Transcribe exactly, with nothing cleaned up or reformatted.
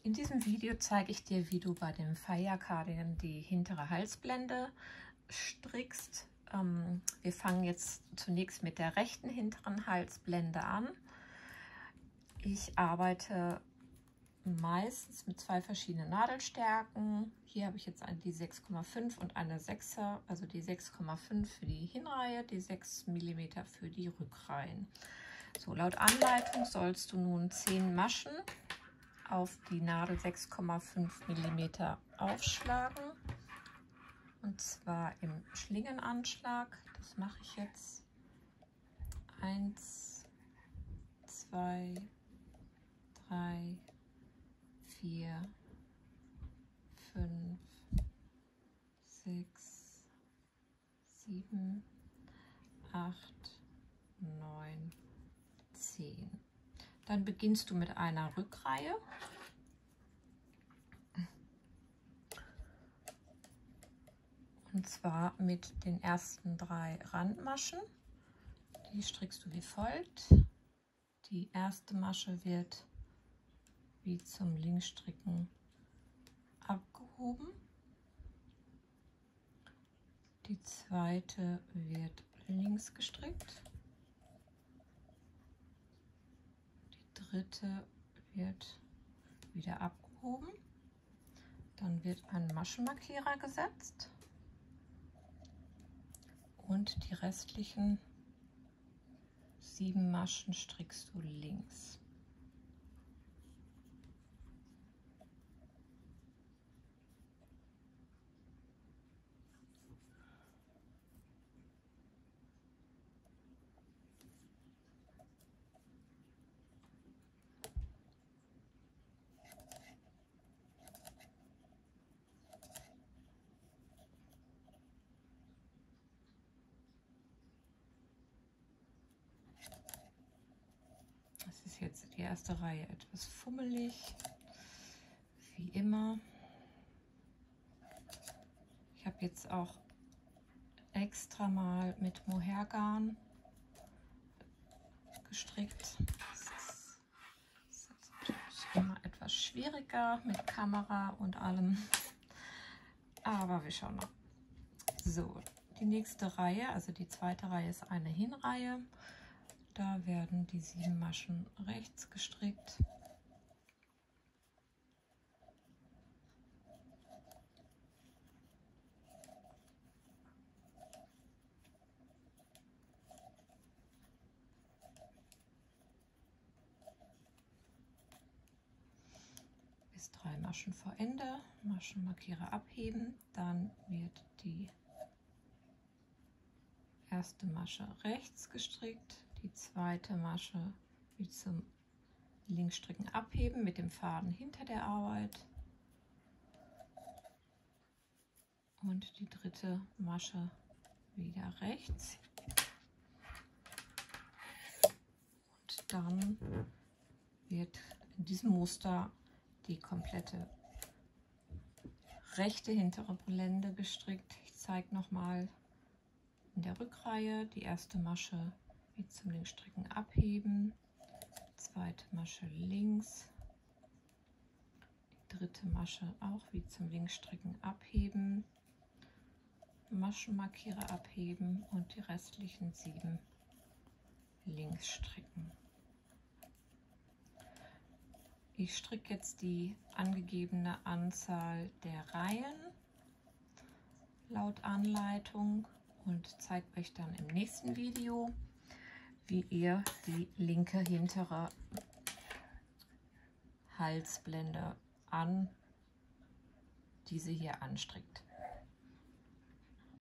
In diesem Video zeige ich dir, wie du bei dem Faya Cardigan die hintere Halsblende strickst. Ähm, wir fangen jetzt zunächst mit der rechten hinteren Halsblende an. Ich arbeite meistens mit zwei verschiedenen Nadelstärken. Hier habe ich jetzt die sechs Komma fünf und eine sechser, also die sechs Komma fünf für die Hinreihe, die sechs Millimeter für die Rückreihen. So, laut Anleitung sollst du nun zehn Maschen auf die Nadel sechs Komma fünf Millimeter aufschlagen, und zwar im Schlingenanschlag. Das mache ich jetzt. eins, zwei, drei, vier, fünf, sechs, sieben, acht, neun, zehn. Dann beginnst du mit einer Rückreihe. Und zwar mit den ersten drei Randmaschen. Die strickst du wie folgt. Die erste Masche wird wie zum Linksstricken abgehoben. Die zweite wird links gestrickt. Dritte wird wieder abgehoben, dann wird ein Maschenmarkierer gesetzt und die restlichen sieben Maschen strickst du links. Das ist jetzt die erste Reihe etwas fummelig, wie immer. Ich habe jetzt auch extra mal mit Mohairgarn gestrickt. Das ist, das ist immer etwas schwieriger mit Kamera und allem, aber wir schauen mal. So, die nächste Reihe, also die zweite Reihe, ist eine Hinreihe. Da werden die sieben Maschen rechts gestrickt. Bis drei Maschen vor Ende, Maschenmarkierer abheben, dann wird die erste Masche rechts gestrickt. Die zweite Masche wie zum Linksstricken abheben mit dem Faden hinter der Arbeit und die dritte Masche wieder rechts, und dann wird in diesem Muster die komplette rechte hintere Blende gestrickt. Ich zeige nochmal in der Rückreihe die erste Masche wie zum Linksstricken abheben, zweite Masche links, die dritte Masche auch wie zum Linksstricken abheben, Maschenmarkierer abheben und die restlichen sieben links stricken. Ich stricke jetzt die angegebene Anzahl der Reihen laut Anleitung und zeige euch dann im nächsten Video, wie ihr die linke hintere Halsblende an diese hier anstrickt.